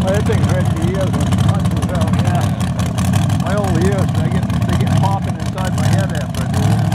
that thing's ready for years. Yeah. My old ears, they get popping inside my head after I do that.